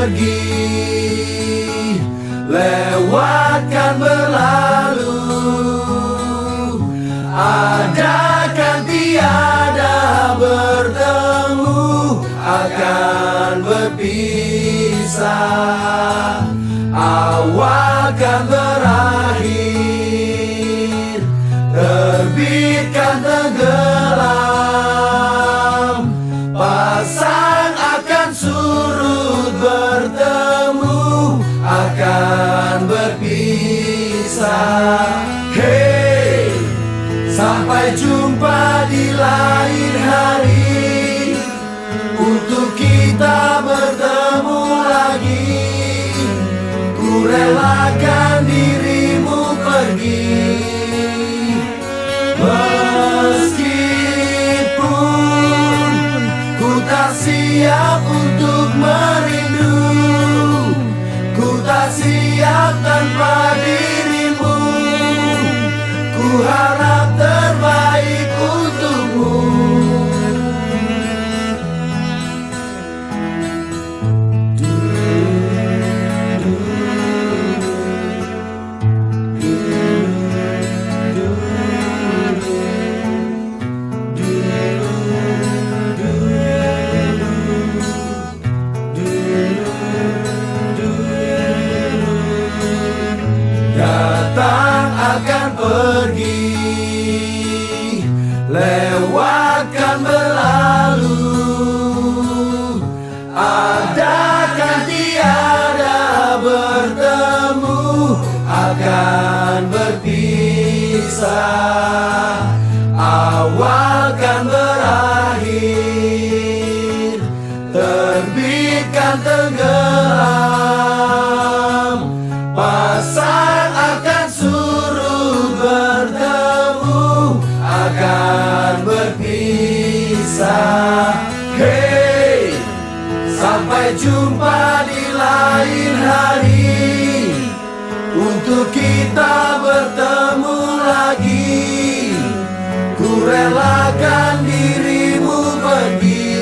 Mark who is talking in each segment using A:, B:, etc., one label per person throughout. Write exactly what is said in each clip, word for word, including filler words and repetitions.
A: pergi, lewatkan berlalu, adakan tiada bertemu, akan berpisah, awal kan berakhir, terbitkan tenggelam, pasang akan surut, bertemu akan berpisah. Hey, sampai jumpa di lain hari, untuk kita bertemu lagi. Ku relakan dirimu pergi, meskipun ku tak siap untuk merindu, ku tak siap tanpa dirimu. Ku harap terbaik untukmu. Datang akan pergi, lewatkan berlalu, adakan tiada bertemu, akan berpisah, awal kan berakhir, terbitkan tenggelam, pasang akan surut, bertemu akan berpisah. Hey, sampai jumpa di lain hari, untuk kita bertemu lagi. Ku relakan dirimu pergi,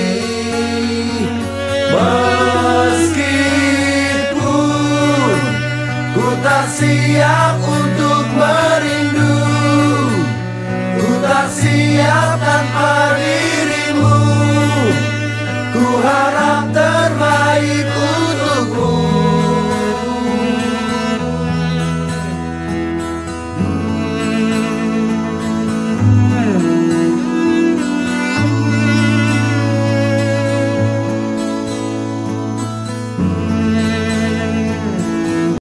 A: meskipun ku tak siap untuk merindu, ku tak siap tanpa dirimu. Ku harap